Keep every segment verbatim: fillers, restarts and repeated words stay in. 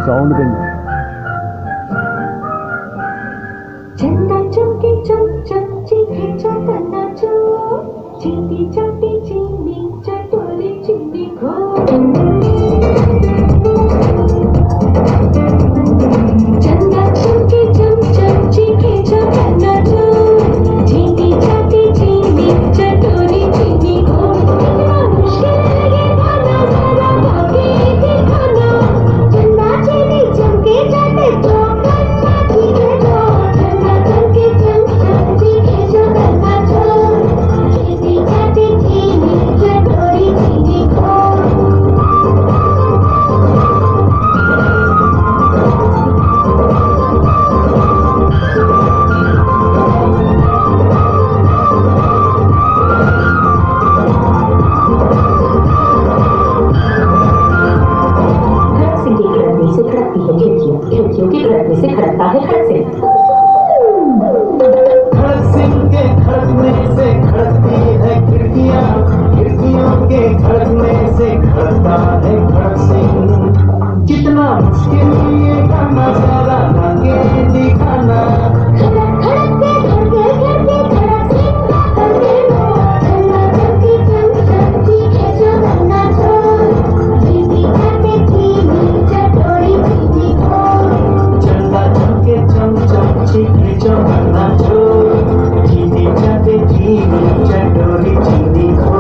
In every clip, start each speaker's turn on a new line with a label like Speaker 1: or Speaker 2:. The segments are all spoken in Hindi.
Speaker 1: साउंड गई।
Speaker 2: चंदा चमके चम चम चीखे चौकन्ना चो, चींटी चाटी चीनी चटोरी चीनी खो। चंदा चमके चम चम चीखे चौकन्ना चो, चींटी चाटी चीनी चटोरी चीनी खो। कितना मुश्किल है ये गाना जरा गाके दिखाना, चंदा चीनी चमके जाते तो कन्ना चीखे दो। चंदा चमके चम चम चीखे चौकन्ना चो, चींटी चाटी चीनी चटोरी चीनी खो। खड़क सिंह के खड़कने से खड़कती है खिड़कियाँ, खिड़कियों के खड़कने से खड़कता है खड़क सिंह। कितना मुश्किल ये गाना जरा गाके दिखाना, खड़क खड़क के खड़के खड़के खड़क सिंह का करके लो। चंदा चमके चम चम चीखे चौकन्ना चो, चींटी चाटी चीनी चटोरी चीनी खो। चंदा चमके चम चम चीखे चौकन्ना चो, चींटी चाटी चीनी चटोरी चीनी खो।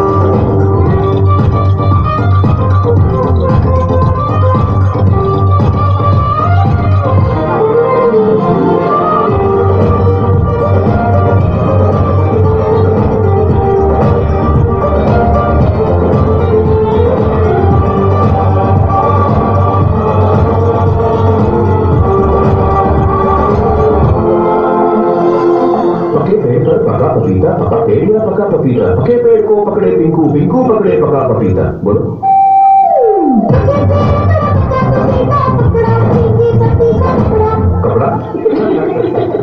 Speaker 2: पपीता, पका पेड़ या पका पपीता, पके पेड़ को पकड़े पिंकू, पिंकू पकड़े पका पपीता। बोलो। कपड़ा